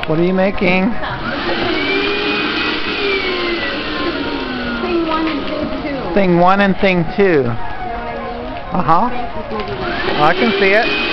What are you making? Thing 1 and thing 2. Thing 1 and thing 2. You know what I mean? I can see it.